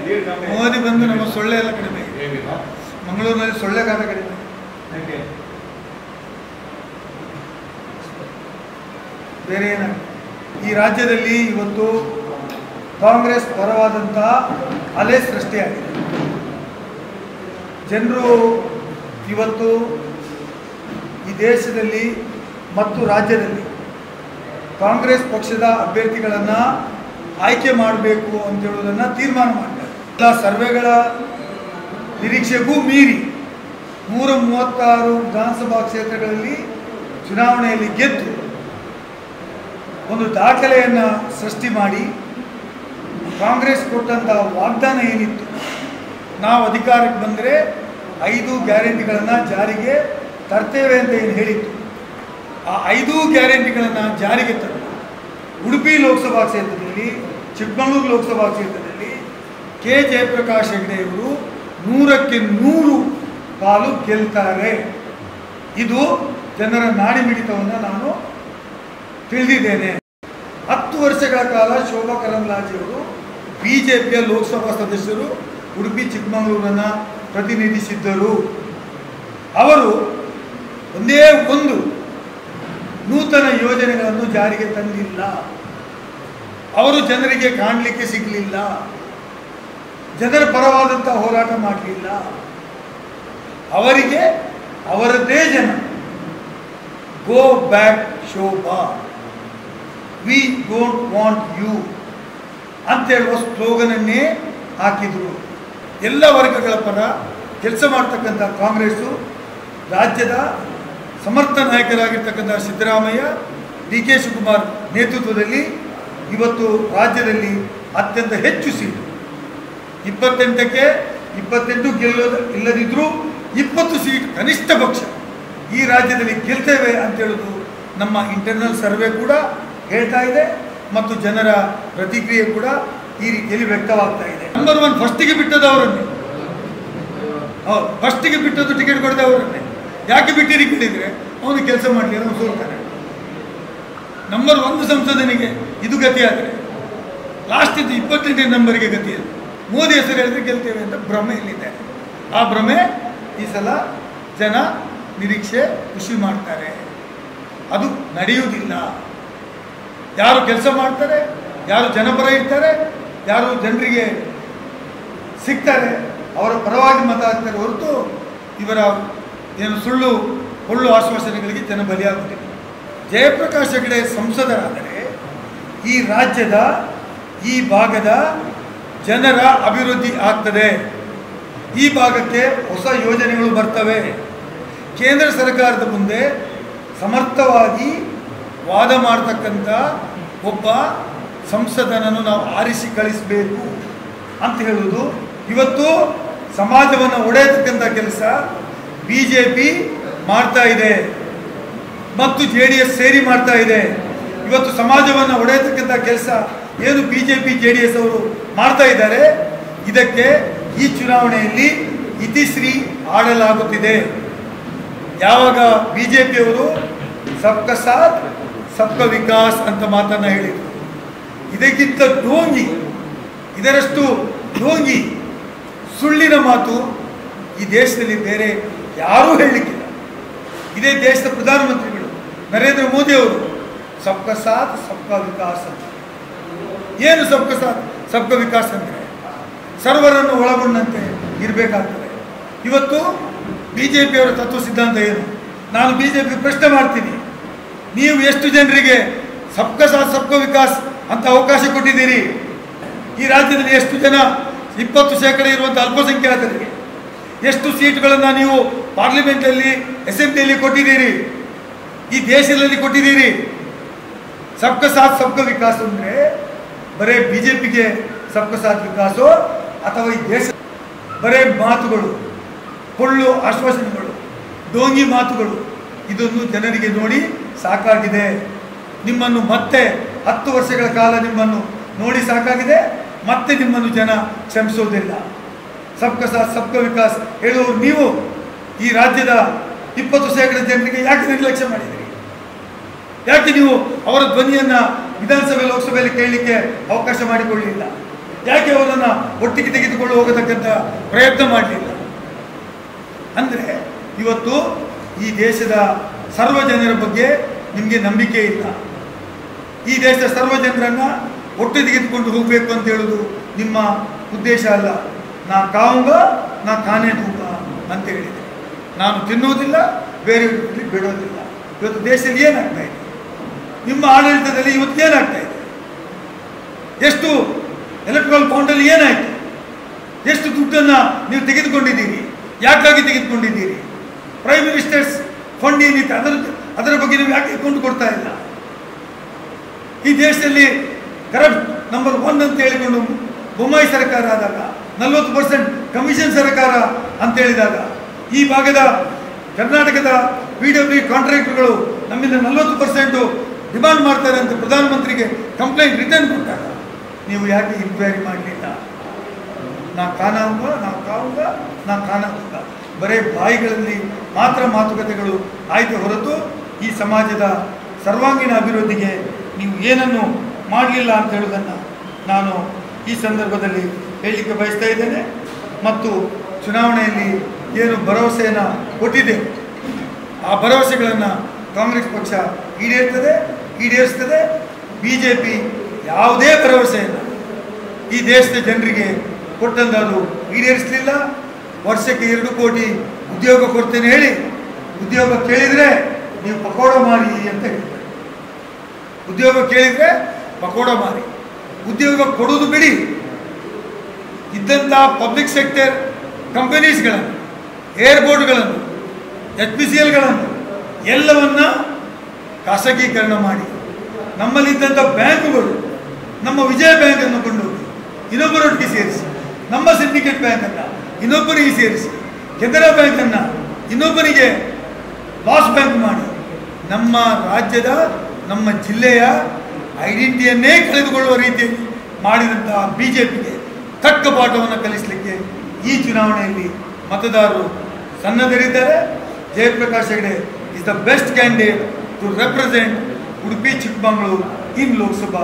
ಮೋದಿ ಬಂದು ನಮ್ಮ ಸೊಳ್ಳೆ ಎಲ್ಲ ಕಡಿಮೆ, ಮಂಗಳೂರಿನಲ್ಲಿ ಸೊಳ್ಳೆಗಾರ ಕಡಿಮೆ. ಬೇರೆ ಏನಾಗ ಈ ರಾಜ್ಯದಲ್ಲಿ ಇವತ್ತು ಕಾಂಗ್ರೆಸ್ ಪರವಾದಂತಹ ಅಲೆ ಸೃಷ್ಟಿಯಾಗಿದೆ. ಜನರು ಇವತ್ತು ಈ ದೇಶದಲ್ಲಿ ಮತ್ತು ರಾಜ್ಯದಲ್ಲಿ ಕಾಂಗ್ರೆಸ್ ಪಕ್ಷದ ಅಭ್ಯರ್ಥಿಗಳನ್ನು ಆಯ್ಕೆ ಮಾಡಬೇಕು ಅಂತ ಹೇಳುವುದನ್ನು ತೀರ್ಮಾನ ಮಾಡಿದ್ದಾರೆ. ಎಲ್ಲ ಸರ್ವೆಗಳ ನಿರೀಕ್ಷೆಗೂ ಮೀರಿ 136 ವಿಧಾನಸಭಾ ಕ್ಷೇತ್ರಗಳಲ್ಲಿ ಚುನಾವಣೆಯಲ್ಲಿ ಗೆದ್ದು ಒಂದು ದಾಖಲೆಯನ್ನು ಸೃಷ್ಟಿ ಮಾಡಿ ಕಾಂಗ್ರೆಸ್ ಕೊಟ್ಟಂಥ ವಾಗ್ದಾನ ಏನಿತ್ತು, ನಾವು ಅಧಿಕಾರಕ್ಕೆ ಬಂದರೆ 5 ಗ್ಯಾರಂಟಿಗಳನ್ನು ಜಾರಿಗೆ ತರ್ತೇವೆ ಅಂತ ಏನು ಹೇಳಿತ್ತು, ಆ 5 ಗ್ಯಾರಂಟಿಗಳನ್ನು ಜಾರಿಗೆ ತಂದು ಉಡುಪಿ ಲೋಕಸಭಾ ಕ್ಷೇತ್ರದಲ್ಲಿ, ಚಿಕ್ಕಮಗಳೂರು ಲೋಕಸಭಾ ಕ್ಷೇತ್ರದಲ್ಲಿ ಕೆ ಜಯಪ್ರಕಾಶ್ ಹೆಗಡೆ ಅವರು 100ಕ್ಕೆ 100 ಪಾಲು ಗೆಲ್ತಾರೆ. ಇದು ಜನರ ನಾಡಿಮಿಡಿತವನ್ನು ನಾನು ತಿಳಿದಿದ್ದೇನೆ. 10 ವರ್ಷಗಳ ಕಾಲ ಶೋಭಾ ಕರಂದ್ಲಾಜೆಯವರು ಬಿಜೆಪಿಯ ಲೋಕಸಭಾ ಸದಸ್ಯರು ಉಡುಪಿ ಚಿಕ್ಕಮಗಳೂರನ್ನು ಪ್ರತಿನಿಧಿಸಿದ್ದರು. ಅವರು ಒಂದೇ ಒಂದು ನೂತನ ಯೋಜನೆಗಳನ್ನು ಜಾರಿಗೆ ತಂದಿಲ್ಲ. ಅವರು ಜನರಿಗೆ ಕಾಣಲಿಕ್ಕೆ ಸಿಗಲಿಲ್ಲ, ಜನರ ಪರವಾದಂಥ ಹೋರಾಟ ಮಾಡಲಿಲ್ಲ. ಅವರಿಗೆ ಅವರದ್ದೇ ಜನ go back Shobha, we don't want you ಅಂತ ಹೇಳುವ ಸ್ಲೋಗನನ್ನೇ ಹಾಕಿದರು. ಎಲ್ಲ ವರ್ಗಗಳ ಪರ ಕೆಲಸ ಮಾಡ್ತಕ್ಕಂಥ ಕಾಂಗ್ರೆಸ್ಸು ರಾಜ್ಯದ ಸಮರ್ಥ ನಾಯಕರಾಗಿರ್ತಕ್ಕಂಥ ಸಿದ್ದರಾಮಯ್ಯ, ಡಿ ಕೆ ಶಿವಕುಮಾರ್ ನೇತೃತ್ವದಲ್ಲಿ ಇವತ್ತು ರಾಜ್ಯದಲ್ಲಿ ಅತ್ಯಂತ ಹೆಚ್ಚು ಸೀಟು, 28ಕ್ಕೆ 28 ಗೆಲ್ಲೋದು ಇಲ್ಲದಿದ್ದರೂ 20 ಸೀಟ್ ಕನಿಷ್ಠ ಪಕ್ಷ ಈ ರಾಜ್ಯದಲ್ಲಿ ಗೆಲ್ತೇವೆ ಅಂತೇಳೋದು ನಮ್ಮ ಇಂಟರ್ನಲ್ ಸರ್ವೆ ಕೂಡ ಹೇಳ್ತಾ ಇದೆ ಮತ್ತು ಜನರ ಪ್ರತಿಕ್ರಿಯೆ ಕೂಡ ಈ ರೀತಿಯಲ್ಲಿ ವ್ಯಕ್ತವಾಗ್ತಾ ಇದೆ. ನಂಬರ್ 1 ಫಸ್ಟಿಗೆ ಬಿಟ್ಟದ್ದು ಅವರನ್ನೇ. ಹೌದು, ಫಸ್ಟಿಗೆ ಬಿಟ್ಟದ್ದು ಟಿಕೆಟ್ ಕೊಡದೆ ಅವರನ್ನೇ. ಯಾಕೆ ಬಿಟ್ಟಿರಿ ಕೇಳಿದರೆ ಅವನು ಕೆಲಸ ಮಾಡಲಿ, ಅವನು ಸೋಲ್ತಾನೆ. ನಂಬರ್ 1 ಸಂಸದನಿಗೆ ಇದು ಗತಿಯಾದರೆ ಲಾಸ್ಟಿದ್ದು 28ನೇ ನಂಬರಿಗೆ ಗತಿಯಾಗಿದೆ. ಮೋದಿ ಹೆಸರು ಹೇಳಿದ್ರೆ ಗೆಲ್ತೇವೆ ಅಂತ ಭ್ರಮೆಯಲ್ಲಿದೆ. ಆ ಭ್ರಮೆ ಈ ಸಲ ಜನ ನಿರೀಕ್ಷೆ ಖುಷಿ ಮಾಡ್ತಾರೆ. ಅದು ನಡೆಯುವುದಿಲ್ಲ. ಯಾರು ಕೆಲಸ ಮಾಡ್ತಾರೆ, ಯಾರು ಜನಪರ ಇರ್ತಾರೆ, ಯಾರು ಜನರಿಗೆ ಸಿಗ್ತಾರೆ, ಅವರ ಪರವಾಗಿ ಮತ ಹಾಕ್ತಾರೆ ಹೊರತು ಇವರ ಏನು ಸುಳ್ಳು ಆಶ್ವಾಸನೆಗಳಿಗೆ ಜನ ಬಲಿಯಾಗುತ್ತಿಲ್ಲ. ಜಯಪ್ರಕಾಶ್ ಹೆಗಡೆ ಸಂಸದರಾದರೆ ಈ ರಾಜ್ಯದ ಈ ಭಾಗದ ಜನರ ಅಭಿವೃದ್ಧಿ ಆಗ್ತದೆ. ಈ ಭಾಗಕ್ಕೆ ಹೊಸ ಯೋಜನೆಗಳು ಬರ್ತವೆ. ಕೇಂದ್ರ ಸರ್ಕಾರದ ಮುಂದೆ ಸಮರ್ಥವಾಗಿ ವಾದ ಮಾಡತಕ್ಕಂಥ ಒಬ್ಬ ಸಂಸದನನ್ನು ನಾವು ಆರಿಸಿ ಕಳಿಸಬೇಕು ಅಂತ ಹೇಳುವುದು. ಇವತ್ತು ಸಮಾಜವನ್ನು ಒಡೆಯತಕ್ಕಂಥ ಕೆಲಸ ಬಿಜೆಪಿ ಮಾಡ್ತಾ ಇದೆ ಮತ್ತು JDS ಸೇರಿ ಮಾಡ್ತಾ ಇದೆ. ಇವತ್ತು ಸಮಾಜವನ್ನು ಒಡೆಯತಕ್ಕಂಥ ಕೆಲಸ ಏನು ಬಿಜೆಪಿ JDS ಅವರು ಮಾಡ್ತಾ ಇದ್ದಾರೆ, ಇದಕ್ಕೆ ಈ ಚುನಾವಣೆಯಲ್ಲಿ ಇತಿಶ್ರೀ ಆಡಲಾಗುತ್ತಿದೆ. ಯಾವಾಗ ಬಿಜೆಪಿಯವರು ಸಬ್ಕಾ ಸಾಥ್ ಸಬ್ಕಾ ವಿಕಾಸ್ ಅಂತ ಮಾತನ್ನು ಹೇಳಿದರು, ಇದಕ್ಕಿಂತ ಡೋಂಗಿ, ಇದರಷ್ಟು ಡೋಂಗಿ ಸುಳ್ಳಿನ ಮಾತು ಈ ದೇಶದಲ್ಲಿ ಬೇರೆ ಯಾರೂ ಹೇಳಲಿಕ್ಕಿಲ್ಲ. ಇದೇ ದೇಶದ ಪ್ರಧಾನಮಂತ್ರಿಗಳು ನರೇಂದ್ರ ಮೋದಿ ಅವರು ಸಬ್ಕಾ ಸಾಥ್ ಸಬ್ಕಾ ವಿಕಾಸ್ ಅಂತ. ಏನು ಸಬ್ಕಾ ಸಾಥ್ ಸಬ್ಕಾ ವಿಕಾಸ್ ಅಂದರೆ ಸರ್ವರನ್ನು ಒಳಗೊಂಡಂತೆ ಇರಬೇಕಾಗ್ತದೆ. ಇವತ್ತು ಬಿಜೆಪಿಯವರ ತತ್ವ ಸಿದ್ಧಾಂತ ಏನು? ನಾನು ಬಿಜೆಪಿ ಪ್ರಶ್ನೆ ಮಾಡ್ತೀನಿ, ನೀವು ಎಷ್ಟು ಜನರಿಗೆ ಸಬ್ಕಾ ಸಾಥ್ ಸಬ್ಕಾ ವಿಕಾಸ್ ಅಂತ ಅವಕಾಶ ಕೊಟ್ಟಿದ್ದೀರಿ? ಈ ರಾಜ್ಯದಲ್ಲಿ ಎಷ್ಟು ಜನ 20% ಇರುವಂಥ ಅಲ್ಪಸಂಖ್ಯಾತರಿಗೆ ಎಷ್ಟು ಸೀಟ್ಗಳನ್ನು ನೀವು ಪಾರ್ಲಿಮೆಂಟಲ್ಲಿ, ಅಸೆಂಬ್ಲಿಯಲ್ಲಿ ಕೊಟ್ಟಿದ್ದೀರಿ? ಈ ದೇಶದಲ್ಲಿ ಕೊಟ್ಟಿದ್ದೀರಿ? ಸಬ್ಕಾ ಸಾಥ್ ಸಬ್ಕಾ ವಿಕಾಸ್ ಅಂದರೆ ಬರೇ ಬಿಜೆಪಿಗೆ ಸಬ್ಕಾ ಸಾಥ್ ವಿಕಾಸೋ ಅಥವಾ ಈ ದೇಶ ಬರೇ ಮಾತುಗಳು, ಪೊಳ್ಳು ಆಶ್ವಾಸನೆಗಳು, ಡೋಂಗಿ ಮಾತುಗಳು, ಇದನ್ನು ಜನರಿಗೆ ನೋಡಿ ಸಾಕಾಗಿದೆ. ನಿಮ್ಮನ್ನು ಮತ್ತೆ 10 ವರ್ಷಗಳ ಕಾಲ ನಿಮ್ಮನ್ನು ನೋಡಿ ಸಾಕಾಗಿದೆ. ಮತ್ತೆ ನಿಮ್ಮನ್ನು ಜನ ಕ್ಷಮಿಸೋದಿಲ್ಲ. ಸಬ್ಕಾ ಸಾಥ್ ಸಬ್ಕಾ ವಿಕಾಸ್ ಹೇಳುವವರು ನೀವು ಈ ರಾಜ್ಯದ 20% ಜನರಿಗೆ ಯಾಕೆ ನಿರ್ಲಕ್ಷ್ಯ ಮಾಡಿದ್ದೀರಿ? ಯಾಕೆ ನೀವು ಅವರ ಧ್ವನಿಯನ್ನು ವಿಧಾನಸಭೆ ಲೋಕಸಭೆಯಲ್ಲಿ ಕೇಳಲಿಕ್ಕೆ ಅವಕಾಶ ಮಾಡಿಕೊಳ್ಳಲಿಲ್ಲ? ಯಾಕೆ ಅವರನ್ನು ಒಟ್ಟಿಗೆ ತೆಗೆದುಕೊಂಡು ಹೋಗತಕ್ಕಂಥ ಪ್ರಯತ್ನ ಮಾಡಲಿಲ್ಲ? ಅಂದರೆ ಇವತ್ತು ಈ ದೇಶದ ಸರ್ವ ಜನರ ಬಗ್ಗೆ ನಿಮಗೆ ನಂಬಿಕೆ ಇಲ್ಲ. ಈ ದೇಶದ ಸರ್ವ ಜನರನ್ನು ಒಟ್ಟು ತೆಗೆದುಕೊಂಡು ಹೋಗಬೇಕು ಅಂತ ಹೇಳೋದು ನಿಮ್ಮ ಉದ್ದೇಶ ಅಲ್ಲ. ನಾ ಕಾವುಂಗ ನಾ ಖಾನೆ ದೂಂಗ ಅಂತ ಹೇಳಿದೆ. ನಾನು ತಿನ್ನುವುದಿಲ್ಲ, ಬೇರೆಯವರಿಗೆ ಬಿಡೋದಿಲ್ಲ. ಇವತ್ತು ದೇಶದಲ್ಲಿ ಏನಾಗ್ತಾ ಇದೆ? ನಿಮ್ಮ ಆಡಳಿತದಲ್ಲಿ ಇವತ್ತು ಏನಾಗ್ತಾ ಇದೆ? ಎಷ್ಟು ಎಲೆಕ್ಟ್ರಲ್ ಬಾಂಡಲ್ಲಿ ಏನಾಯಿತು? ಎಷ್ಟು ದುಡ್ಡನ್ನು ನೀವು ತೆಗೆದುಕೊಂಡಿದ್ದೀರಿ? ಯಾಕಾಗಿ ತೆಗೆದುಕೊಂಡಿದ್ದೀರಿ? ಪ್ರೈಮ್ ಮಿನಿಸ್ಟರ್ಸ್ ಫಂಡ್ ಏನಿತ್ತು ಅದರ ಬಗ್ಗೆ ನೀವು ಯಾಕೆ ಕೊಂಡು ಕೊಡ್ತಾ ಇಲ್ಲ? ಈ ದೇಶದಲ್ಲಿ ಕರಪ್ಟ್ ನಂಬರ್ 1 ಅಂತ ಹೇಳಿಕೊಂಡು ಬೊಮ್ಮಾಯಿ ಸರ್ಕಾರ ಆದಾಗ 40% ಕಮಿಷನ್ ಸರ್ಕಾರ ಅಂತ ಹೇಳಿದಾಗ ಈ ಭಾಗದ ಕರ್ನಾಟಕದ PWD ಕಾಂಟ್ರಾಕ್ಟರ್ಗಳು ನಮ್ಮಿಂದ 40% ಡಿಮಾಂಡ್ ಮಾಡ್ತಾರೆ ಅಂತ ಪ್ರಧಾನಮಂತ್ರಿಗೆ ಕಂಪ್ಲೇಂಟ್ ರಿಟರ್ನ್ ಕೊಟ್ಟಾಗ ನೀವು ಯಾಕೆ ಇನ್ಕ್ವೈರಿ ಮಾಡಲಿಲ್ಲ? ನಾ ಕಾಣುವ ನಾವು ಕಾವುಂಗ ನಾ ಕಾಣುವ ಬರೇ ಬಾಯಿಗಳಲ್ಲಿ ಮಾತ್ರ ಮಾತುಕತೆಗಳು ಆಯ್ತು ಹೊರತು ಈ ಸಮಾಜದ ಸರ್ವಾಂಗೀಣ ಅಭಿವೃದ್ಧಿಗೆ ನೀವು ಏನನ್ನು ಮಾಡಲಿಲ್ಲ ಅಂತ ಹೇಳುವುದನ್ನು ನಾನು ಈ ಸಂದರ್ಭದಲ್ಲಿ ಹೇಳಲಿಕ್ಕೆ ಬಯಸ್ತಾ ಇದ್ದೇನೆ. ಮತ್ತು ಚುನಾವಣೆಯಲ್ಲಿ ಏನು ಭರವಸೆಯನ್ನು ಕೊಟ್ಟಿದೆ ಆ ಭರವಸೆಗಳನ್ನು ಕಾಂಗ್ರೆಸ್ ಪಕ್ಷ ಈಡೇರಿಸ್ತದೆ. BJP ಯಾವುದೇ ಭರವಸೆಯನ್ನು ಈ ದೇಶದ ಜನರಿಗೆ ಕೊಟ್ಟಂದು ಈಡೇರಿಸಲಿಲ್ಲ. ವರ್ಷಕ್ಕೆ 2 ಕೋಟಿ ಉದ್ಯೋಗ ಕೊಡ್ತೇನೆ ಹೇಳಿ ಉದ್ಯೋಗ ಕೇಳಿದರೆ ನೀವು ಪಕೋಡ ಮಾರಿ ಅಂತ ಹೇಳ್ತಾರೆ. ಉದ್ಯೋಗ ಕೇಳಿದರೆ ಪಕೋಡ ಮಾರಿ. ಉದ್ಯೋಗ ಕೊಡೋದು ಬಿಡಿ, ಇದ್ದಂಥ ಪಬ್ಲಿಕ್ ಸೆಕ್ಟರ್ ಕಂಪನೀಸ್ಗಳನ್ನು, ಏರ್ಪೋರ್ಟ್ಗಳನ್ನು, HPCLಗಳನ್ನು ಎಲ್ಲವನ್ನ ಖಾಸಗೀಕರಣ ಮಾಡಿ ನಮ್ಮಲ್ಲಿದ್ದಂಥ ಬ್ಯಾಂಕುಗಳು, ನಮ್ಮ ವಿಜಯ ಬ್ಯಾಂಕನ್ನು ಕೊಂಡೋಗಿ ಇನ್ನೊಬ್ಬರೊಟ್ಟಿಗೆ ಸೇರಿಸಿ, ನಮ್ಮ ಸಿಂಡಿಕೇಟ್ ಬ್ಯಾಂಕನ್ನು ಇನ್ನೊಬ್ಬರಿಗೆ ಸೇರಿಸಿ, ಕೆನರಾ ಬ್ಯಾಂಕನ್ನು ಇನ್ನೊಬ್ಬರಿಗೆ ಲಾಸ್ ಬ್ಯಾಂಕ್ ಮಾಡಿ ನಮ್ಮ ರಾಜ್ಯದ ನಮ್ಮ ಜಿಲ್ಲೆಯ ಐಡೆಂಟಿಟಿಯನ್ನೇ ಕಳೆದುಕೊಳ್ಳುವ ರೀತಿಯಲ್ಲಿ ಮಾಡಿದಂತಹ BJPಗೆ ತಕ್ಕ ಪಾಠವನ್ನು ಕಲಿಸಲಿಕ್ಕೆ ಈ ಚುನಾವಣೆಯಲ್ಲಿ ಮತದಾರರು ಸನ್ನದ್ಧರಿದ್ದಾರೆ. Jayaprakash Hegde is the best candidate to represent Udupi Chikmagalur in Lok Sabha.